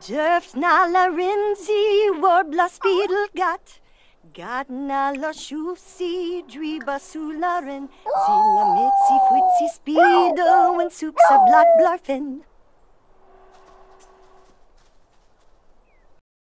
Durft na la rinzi, warbler spiedel gat na la schufsi, driba sularen, zilla mitzi futzi spiedel, and soups a black blarfen.